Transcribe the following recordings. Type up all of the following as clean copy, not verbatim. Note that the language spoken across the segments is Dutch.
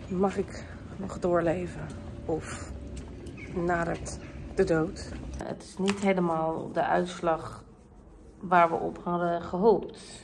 Mag ik nog doorleven of nadert de dood? Het is niet helemaal de uitslag waar we op hadden gehoopt.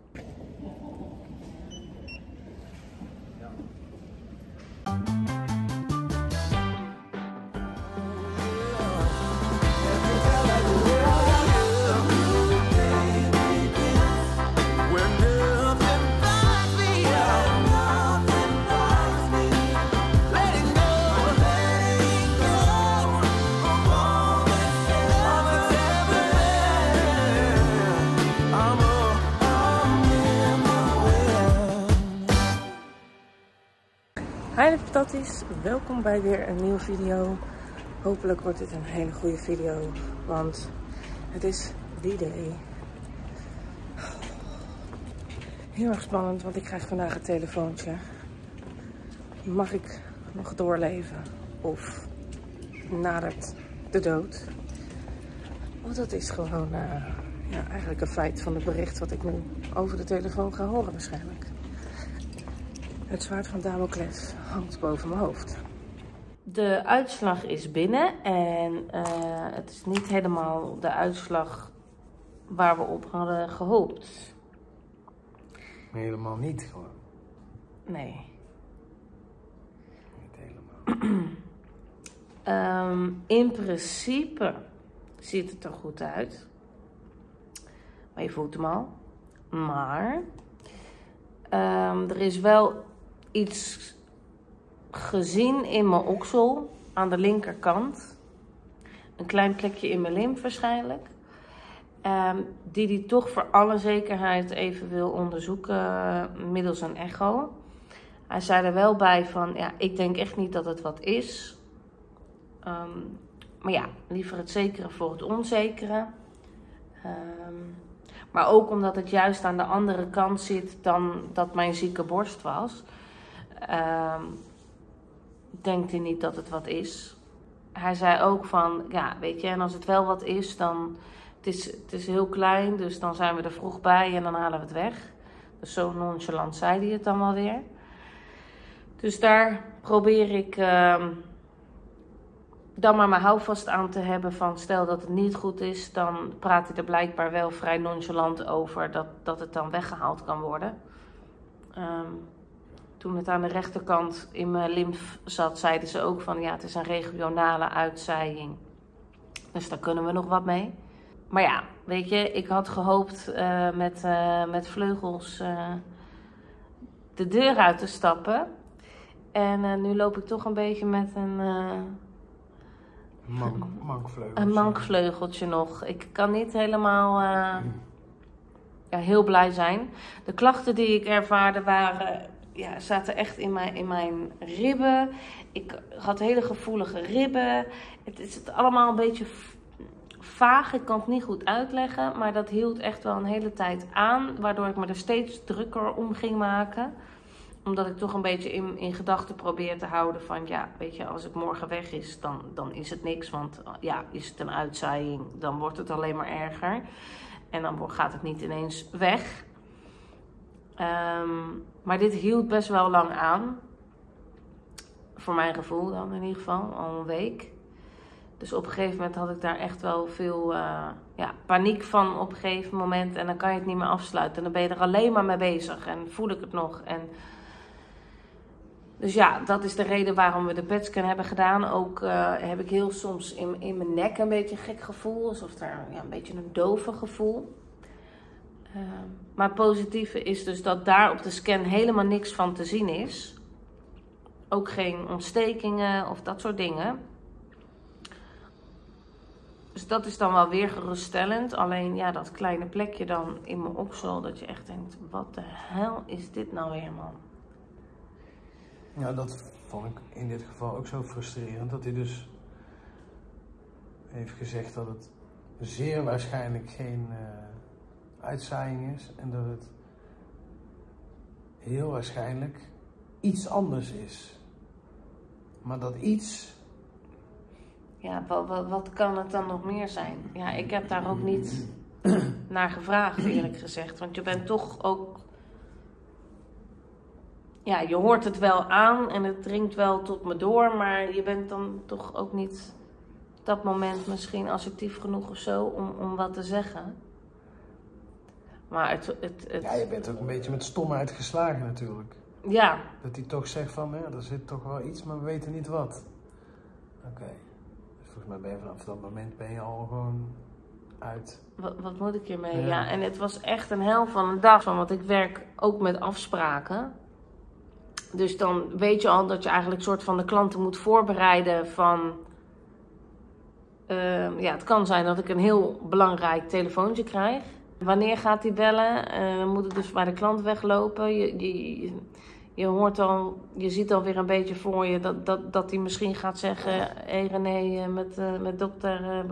Hi de patatjes, welkom bij weer een nieuwe video. Hopelijk wordt dit een hele goede video, want het is D-Day. Heel erg spannend, want ik krijg vandaag een telefoontje. Mag ik nog doorleven of nadert de dood? Want dat is gewoon ja, eigenlijk een feit van het bericht wat ik nu over de telefoon ga horen waarschijnlijk. Het zwaard van Damocles hangt boven mijn hoofd. De uitslag is binnen en het is niet helemaal de uitslag waar we op hadden gehoopt. Helemaal niet gewoon. Nee. Niet helemaal. In principe ziet het er goed uit. Maar je voelt hem al. Maar er is wel iets gezien in mijn oksel aan de linkerkant. Een klein plekje in mijn lymf waarschijnlijk. Die toch voor alle zekerheid even wil onderzoeken middels een echo. Hij zei er wel bij van, ja, ik denk echt niet dat het wat is. Maar ja, liever het zekere voor het onzekere. Maar ook omdat het juist aan de andere kant zit dan dat mijn zieke borst was. Denkt hij niet dat het wat is. Hij zei ook van, ja, weet je, en als het wel wat is, dan... Het is heel klein, dus dan zijn we er vroeg bij en dan halen we het weg. Dus zo nonchalant zei hij het dan wel weer. Dus daar probeer ik dan maar mijn houvast aan te hebben van... Stel dat het niet goed is, dan praat hij er blijkbaar wel vrij nonchalant over dat het dan weggehaald kan worden. Toen het aan de rechterkant in mijn lymf zat, zeiden ze ook van... Ja, het is een regionale uitzaaiing. Dus daar kunnen we nog wat mee. Maar ja, weet je, ik had gehoopt met vleugels de deur uit te stappen. En nu loop ik toch een beetje met een mankvleugeltje nog. Ik kan niet helemaal ja, heel blij zijn. De klachten die ik ervaarde ja, zaten echt in mijn ribben. Ik had hele gevoelige ribben. Het is allemaal een beetje... vaag, ik kan het niet goed uitleggen, maar dat hield echt wel een hele tijd aan, waardoor ik me er steeds drukker om ging maken. Omdat ik toch een beetje in gedachten probeer te houden van, ja, weet je, als het morgen weg is, dan is het niks. Want ja, is het een uitzaaiing, dan wordt het alleen maar erger. En dan gaat het niet ineens weg. Maar dit hield best wel lang aan. Voor mijn gevoel dan in ieder geval, al een week. Dus op een gegeven moment had ik daar echt wel veel ja, paniek van op een gegeven moment. En dan kan je het niet meer afsluiten. En dan ben je er alleen maar mee bezig. En voel ik het nog. Dus ja, dat is de reden waarom we de PET-scan hebben gedaan. Ook heb ik heel soms in mijn nek een beetje een gek gevoel. Alsof er een beetje een dove gevoel. Maar het positieve is dus dat daar op de scan helemaal niks van te zien is. Ook geen ontstekingen of dat soort dingen. Dus dat is dan wel weer geruststellend. Alleen ja, dat kleine plekje dan in mijn oksel. Dat je echt denkt, wat de hel is dit nou weer, man? Ja, dat vond ik in dit geval ook zo frustrerend. Dat hij dus heeft gezegd dat het zeer waarschijnlijk geen uitzaaiing is. En dat het heel waarschijnlijk iets anders is. Maar dat iets... Ja, wat kan het dan nog meer zijn? Ja, ik heb daar ook niet naar gevraagd, eerlijk gezegd. Want je bent toch ook ja, je hoort het wel aan en het dringt wel tot me door, maar je bent dan toch ook niet op dat moment misschien assertief genoeg of zo om wat te zeggen. Maar Ja, je bent ook een beetje met stomheid geslagen natuurlijk. Ja. Dat hij toch zegt van, ja, er zit toch wel iets, maar we weten niet wat. Oké. Dus volgens mij ben je vanaf dat moment ben je al gewoon uit. Wat moet ik hiermee? Ja, en het was echt een hel van een dag. Want ik werk ook met afspraken. Dus dan weet je al dat je eigenlijk soort van de klanten moet voorbereiden van... ja, het kan zijn dat ik een heel belangrijk telefoontje krijg. Wanneer gaat hij bellen? Dan moet ik dus bij de klant weglopen. Je hoort al, je ziet alweer een beetje voor je dat hij misschien gaat zeggen... Hé René, met dokter...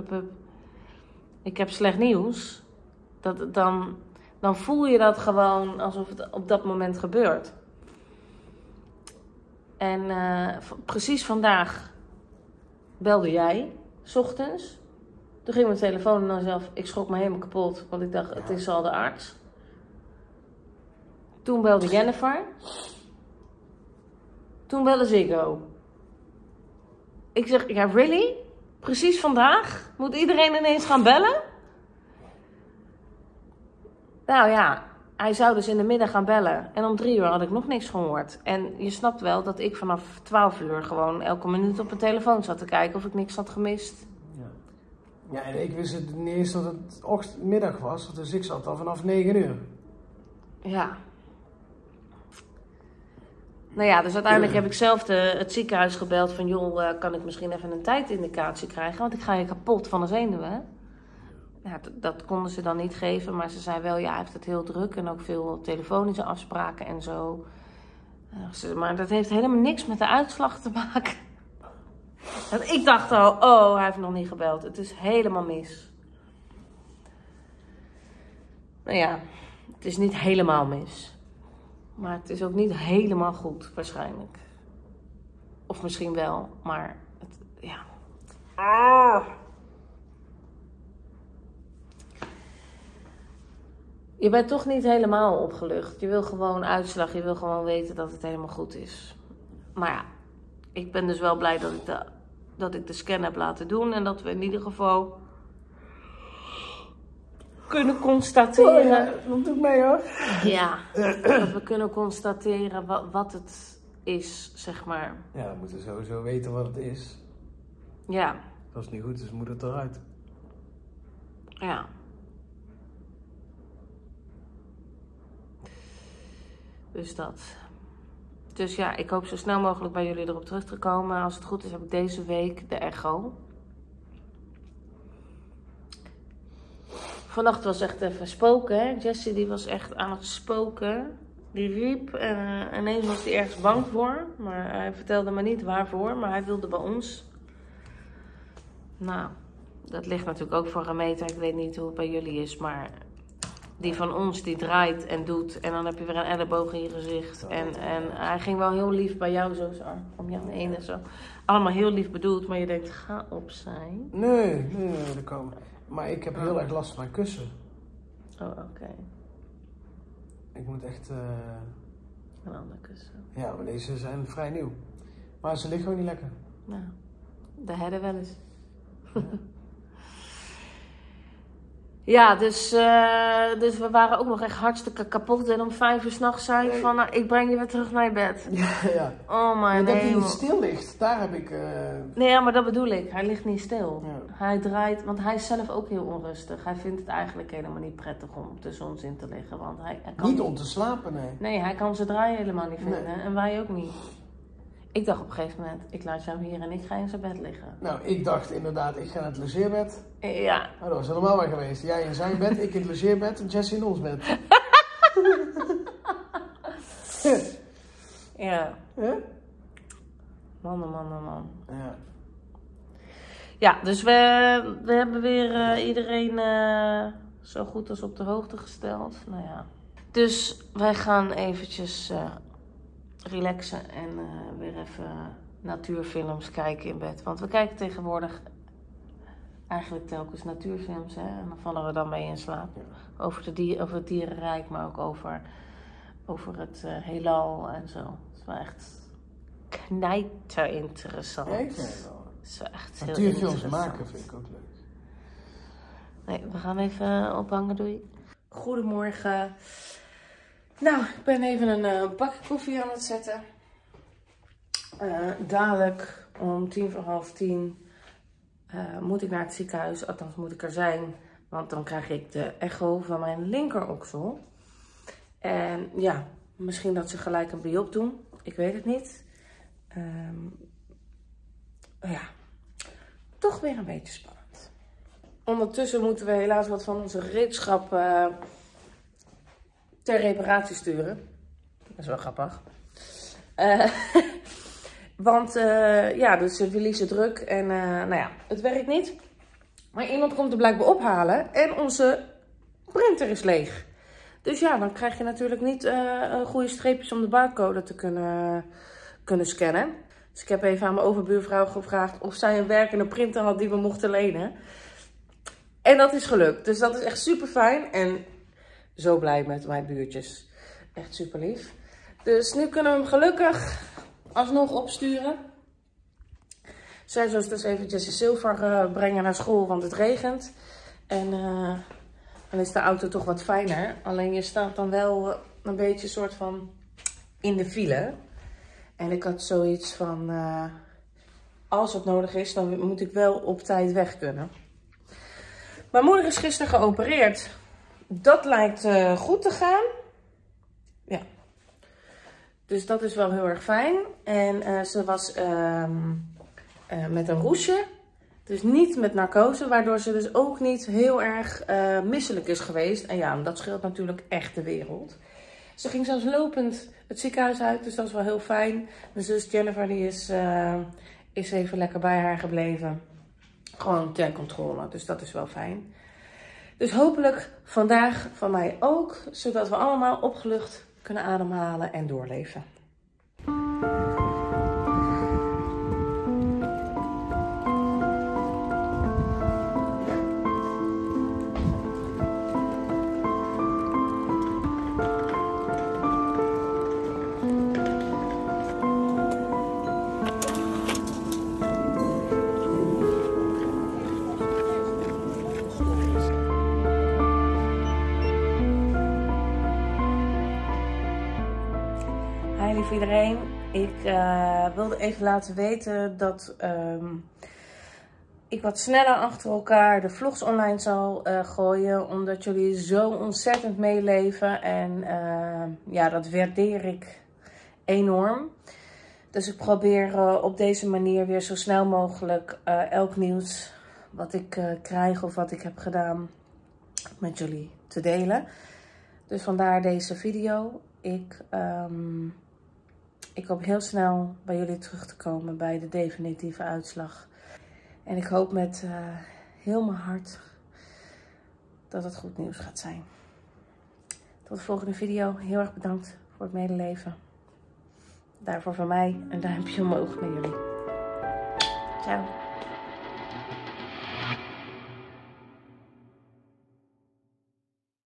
ik heb slecht nieuws. Dan voel je dat gewoon alsof het op dat moment gebeurt. En precies vandaag belde jij, 's ochtends. Toen ging mijn telefoon en dan zelf, ik schrok me helemaal kapot. Want ik dacht, het is al de arts. Toen belde Jennifer. Toen belde Ziggo. Ik zeg, ja, really? Precies vandaag? Moet iedereen ineens gaan bellen? Nou ja, hij zou dus in de middag gaan bellen. En om 3 uur had ik nog niks gehoord. En je snapt wel dat ik vanaf 12 uur gewoon elke minuut op mijn telefoon zat te kijken of ik niks had gemist. Ja, en ik wist het niet eens dat het middag was. Dus ik zat al vanaf 9 uur. Ja. Nou ja, dus uiteindelijk heb ik zelf het ziekenhuis gebeld van... joh, kan ik misschien even een tijdindicatie krijgen? Want ik ga je kapot van de zenuwen. Ja, dat konden ze dan niet geven. Maar ze zei wel, ja, hij heeft het heel druk. En ook veel telefonische afspraken en zo. Maar dat heeft helemaal niks met de uitslag te maken. Ik dacht al, oh, hij heeft nog niet gebeld. Het is helemaal mis. Nou ja, het is niet helemaal mis. Maar het is ook niet helemaal goed, waarschijnlijk. Of misschien wel, maar ja. Je bent toch niet helemaal opgelucht. Je wil gewoon uitslag, je wil gewoon weten dat het helemaal goed is. Maar ja, ik ben dus wel blij dat ik de scan heb laten doen. En dat we in ieder geval kunnen constateren... Oh ja, dat doet mee hoor. Ja, dat we kunnen constateren wat het is, zeg maar. Ja, we moeten sowieso weten wat het is. Ja. Als het niet goed is, moet het eruit. Ja. Dus dat. Dus ja, ik hoop zo snel mogelijk bij jullie erop terug te komen. Als het goed is, heb ik deze week de echo. Vannacht was echt even spoken, hè. Jessie die was echt aan het spoken. Die riep en ineens was hij ergens bang voor. Maar hij vertelde me niet waarvoor, maar hij wilde bij ons. Nou, dat ligt natuurlijk ook voor een meter. Ik weet niet hoe het bij jullie is, maar die van ons die draait en doet. En dan heb je weer een elleboog in je gezicht. En hij ging wel heel lief bij jou zo om je heen en zo. Allemaal heel lief bedoeld, maar je denkt, ga opzij. Nee, dat kan. Maar ik heb heel erg last van mijn kussen. Oh, oké. Ik moet echt... Een ander kussen. Ja, maar deze zijn vrij nieuw. Maar ze liggen gewoon niet lekker. Nou, de herden wel eens. Ja, dus we waren ook nog echt hartstikke kapot. En om 5 uur 's nachts zei ik van, nou, ik breng je weer terug naar je bed. Ja. Oh mijn dat hij hemel. niet stil ligt, daar heb ik... Nee, ja, maar dat bedoel ik. Hij ligt niet stil. Ja. Hij draait, want hij is zelf ook heel onrustig. Hij vindt het eigenlijk helemaal niet prettig om tussen ons in te liggen. Want hij kan... Niet om te slapen, nee. Nee, hij kan zijn draai helemaal niet vinden. Nee. En wij ook niet. Ik dacht op een gegeven moment, ik laat jou hier en ik ga in zijn bed liggen. Nou, ik dacht inderdaad, ik ga naar het logeerbed. Ja. Nou, dat was helemaal waar geweest. Jij in zijn bed, ik in het logeerbed en Jessie in ons bed. Ja. Huh? Man. Ja. Ja, dus we hebben weer iedereen zo goed als op de hoogte gesteld. Nou ja. Dus wij gaan eventjes relaxen en weer even natuurfilms kijken in bed. Want we kijken tegenwoordig eigenlijk telkens natuurfilms, hè. En dan vallen we dan mee in slaap. Ja. Over het dierenrijk, maar ook over over het heelal en zo. Het is wel echt knijter interessant. Ja, ik vind het wel. Het is wel echt heel Natuurfilms interessant. maken vind ik ook leuk. Nee, we gaan even ophangen, doei. Goedemorgen. Nou, ik ben even een bakje koffie aan het zetten. Dadelijk om 9:45 moet ik naar het ziekenhuis. Althans moet ik er zijn. Want dan krijg ik de echo van mijn linkeroksel. En ja, misschien dat ze gelijk een biop doen. Ik weet het niet. Ja, toch weer een beetje spannend. Ondertussen moeten we helaas wat van onze gereedschap ter reparatie sturen. Dat is wel grappig. Want ja, dus ze verliezen druk en nou ja, het werkt niet. Maar iemand komt er blijkbaar ophalen en onze printer is leeg. Dus ja, dan krijg je natuurlijk niet goede streepjes om de barcode te kunnen scannen. Dus ik heb even aan mijn overbuurvrouw gevraagd of zij een werkende printer had die we mochten lenen. En dat is gelukt. Dus dat is echt super fijn. En zo blij met mijn buurtjes. Echt super lief. Dus nu kunnen we hem gelukkig alsnog opsturen. Zij zou dus eventjes de zilver brengen naar school, want het regent. En dan is de auto toch wat fijner. Alleen je staat dan wel een beetje soort van in de file. En ik had zoiets van, als het nodig is, dan moet ik wel op tijd weg kunnen. Mijn moeder is gisteren geopereerd. Dat lijkt goed te gaan. Ja. Dus dat is wel heel erg fijn. En ze was met een roesje. Dus niet met narcose. Waardoor ze dus ook niet heel erg misselijk is geweest. En ja, dat scheelt natuurlijk echt de wereld. Ze ging zelfs lopend het ziekenhuis uit. Dus dat is wel heel fijn. Mijn zus Jennifer die is even lekker bij haar gebleven. Gewoon ter controle. Dus dat is wel fijn. Dus hopelijk vandaag van mij ook. Zodat we allemaal opgelucht kunnen ademhalen en doorleven. Hi lief iedereen, ik wilde even laten weten dat ik wat sneller achter elkaar de vlogs online zal gooien. Omdat jullie zo ontzettend meeleven en ja, dat waardeer ik enorm. Dus ik probeer op deze manier weer zo snel mogelijk elk nieuws wat ik krijg of wat ik heb gedaan met jullie te delen. Dus vandaar deze video. Ik hoop heel snel bij jullie terug te komen bij de definitieve uitslag. En ik hoop met heel mijn hart dat het goed nieuws gaat zijn. Tot de volgende video. Heel erg bedankt voor het medeleven. Daarvoor van mij een duimpje omhoog naar jullie. Ciao.